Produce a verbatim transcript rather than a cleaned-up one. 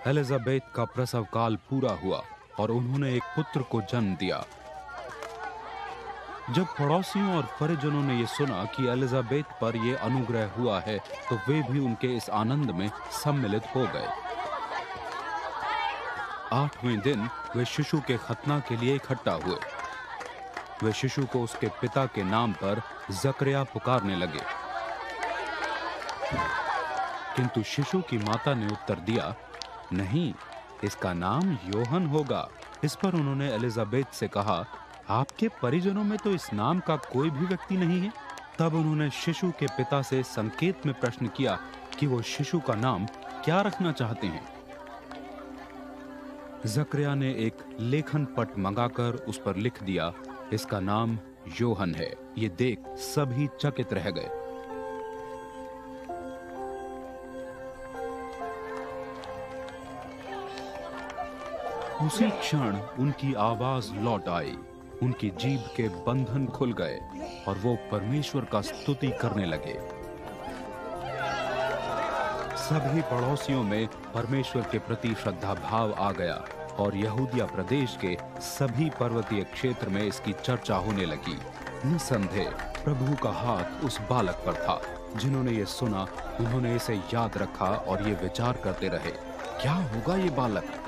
Elizabeth का प्रसव काल पूरा हुआ और उन्होंने एक पुत्र को जन्म दिया। जब पड़ोसियों और परिजनों ने यह सुना कि एलिजाबेथ पर यह अनुग्रह हुआ है, तो वे भी उनके इस आनंद में सम्मिलित हो गए। आठवें दिन वे शिशु के खतना के लिए इकट्ठा हुए। वे शिशु को उसके पिता के नाम पर जकरिया पुकारने लगे, किंतु शिशु की माता ने उत्तर दिया, नहीं, इसका नाम योहन होगा। इस पर उन्होंने एलिजाबेथ से कहा, आपके परिजनों में तो इस नाम का कोई भी व्यक्ति नहीं है। तब उन्होंने शिशु के पिता से संकेत में प्रश्न किया कि वो शिशु का नाम क्या रखना चाहते हैं। जकरिया ने एक लेखन पट मंगाकर उस पर लिख दिया, इसका नाम योहन है। ये देख सभी चकित रह गए। उसी क्षण उनकी आवाज लौट आई, उनकी जीभ के बंधन खुल गए और वो परमेश्वर का स्तुति करने लगे। सभी पड़ोसियों में परमेश्वर के प्रति श्रद्धा भाव आ गया और यहूदिया प्रदेश के सभी पर्वतीय क्षेत्र में इसकी चर्चा होने लगी। निसंदेह प्रभु का हाथ उस बालक पर था। जिन्होंने ये सुना, उन्होंने इसे याद रखा और ये विचार करते रहे, क्या होगा ये बालक?